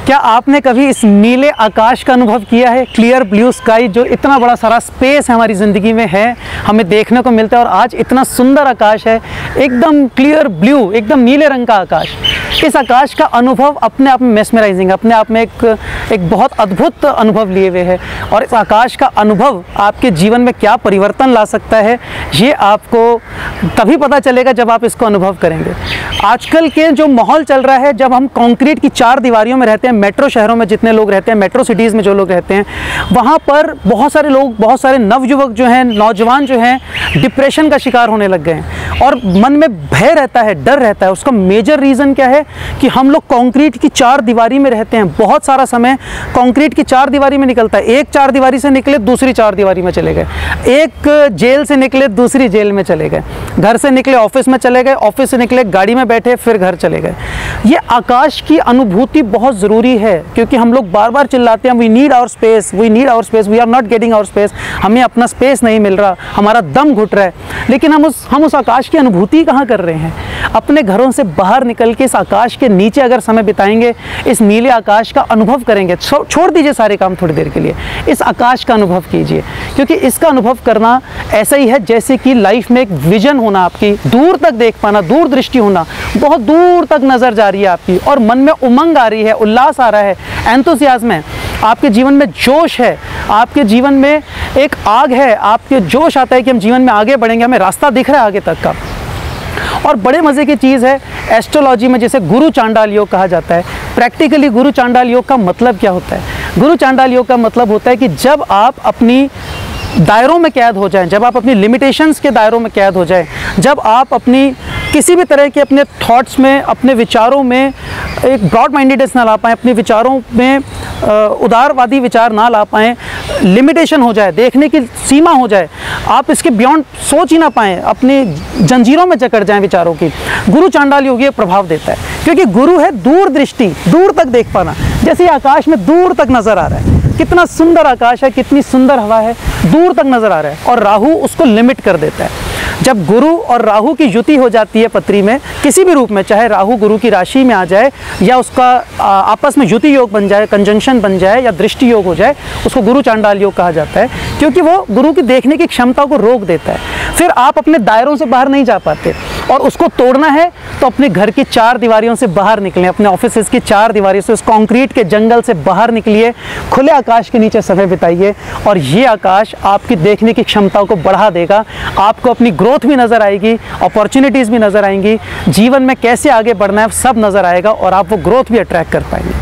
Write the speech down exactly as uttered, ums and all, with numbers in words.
क्या आपने कभी इस नीले आकाश का अनुभव किया है? क्लियर ब्लू स्काई, जो इतना बड़ा सारा स्पेस है हमारी ज़िंदगी में है, हमें देखने को मिलता है। और आज इतना सुंदर आकाश है, एकदम क्लियर ब्लू, एकदम नीले रंग का आकाश। इस आकाश का अनुभव अपने आप में मेस्मराइजिंग, अपने आप में एक एक बहुत अद्भुत अनुभव लिए हुए है। और इस आकाश का अनुभव आपके जीवन में क्या परिवर्तन ला सकता है, ये आपको तभी पता चलेगा जब आप इसको अनुभव करेंगे। आजकल के जो माहौल चल रहा है, जब हम कंक्रीट की चार दीवारियों में रहते हैं, मेट्रो शहरों में जितने लोग रहते हैं, मेट्रो सिटीज़ में जो लोग रहते हैं, वहाँ पर बहुत सारे लोग, बहुत सारे नवयुवक जो हैं, नौजवान जो हैं, डिप्रेशन का शिकार होने लग गए हैं और मन में भय रहता है, डर रहता है। उसका मेजर रीज़न क्या है कि हम लोग कंक्रीट की चार दीवारी में रहते हैं। बहुत सारा समय कंक्रीट की चार दीवारी में निकलता है। एक चार दीवारी से निकले दूसरी चार दीवारी में चले गए, एक जेल से निकले दूसरी जेल में चले गए, घर से निकले ऑफिस में चले गए, ऑफिस से निकले गाड़ी में बैठे फिर घर चले गए। ये आकाश की अनुभूति बहुत ज़रूरी है, क्योंकि हम लोग बार बार चिल्लाते हैं we need our space, we need our space, we are not getting our space. हमें अपना स्पेस नहीं मिल रहा, हमारा दम घुट रहा है, लेकिन हम उस हम उस आकाश की अनुभूति कहाँ कर रहे हैं? अपने घरों से बाहर निकल के इस आकाश के नीचे अगर समय बिताएंगे, इस नीले आकाश का अनुभव करेंगे, छोड़ दीजिए सारे काम थोड़ी देर के लिए, इस आकाश का अनुभव कीजिए। क्योंकि इसका अनुभव करना ऐसा ही है जैसे कि लाइफ में एक विजन होना, आपकी दूर तक देख पाना, दूरदृष्टि होना, बहुत दूर तक नज़र जा रही है आपकी, और मन में उमंग आ रही है, उल्लास आ रहा है, एंथुसियाज्म है, आपके जीवन में जोश है, आपके जीवन में एक आग है, आपके जोश आता है कि हम जीवन में आगे बढ़ेंगे, हमें रास्ता दिख रहा है आगे तक का। और बड़े मज़े की चीज़ है, एस्ट्रोलॉजी में जिसे गुरु चांडाल योग कहा जाता है। प्रैक्टिकली गुरु चांडाल योग का मतलब क्या होता है? गुरु चांडाल योग का मतलब होता है कि जब आप अपनी दायरों में कैद हो जाएं, जब आप अपनी लिमिटेशंस के दायरों में कैद हो जाएं, जब आप अपनी किसी भी तरह के अपने थॉट्स में, अपने विचारों में एक ब्रॉड माइंडेडनेस ना ला पाएँ, अपने विचारों में उदारवादी विचार ना ला पाएँ, लिमिटेशन हो जाए, देखने की सीमा हो जाए, आप इसके बियॉन्ड सोच ही ना पाएँ, अपनी जंजीरों में जकड़ जाएं विचारों की, गुरु चांडाल योग ये प्रभाव देता है। क्योंकि गुरु है दूरदृष्टि, दूर तक देख पाना। जैसे आकाश में दूर तक नज़र आ रहा है, कितना सुंदर आकाश है, कितनी सुंदर हवा है, दूर तक नज़र आ रहा है, और राहु उसको लिमिट कर देता है। जब गुरु और राहु की युति हो जाती है पत्री में, किसी भी रूप में, चाहे राहु गुरु की राशि में आ जाए या उसका आपस में युति योग बन जाए, कंजंक्शन बन जाए या दृष्टि योग हो जाए, उसको गुरु चांडाल योग कहा जाता है। क्योंकि वो गुरु की देखने की क्षमता को रोक देता है, फिर आप अपने दायरों से बाहर नहीं जा पाते। और उसको तोड़ना है तो अपने घर की चार दीवारियों से बाहर निकलें, अपने ऑफिस की चार दीवारियों से, उस कंक्रीट के जंगल से बाहर निकलिए, खुले आकाश के नीचे समय बिताइए, और ये आकाश आपकी देखने की क्षमता को बढ़ा देगा। आपको अपनी ग्रोथ भी नज़र आएगी, अपॉर्चुनिटीज़ भी नज़र आएंगी, जीवन में कैसे आगे बढ़ना है सब नज़र आएगा, और आप वो ग्रोथ भी अट्रैक्ट कर पाएंगे।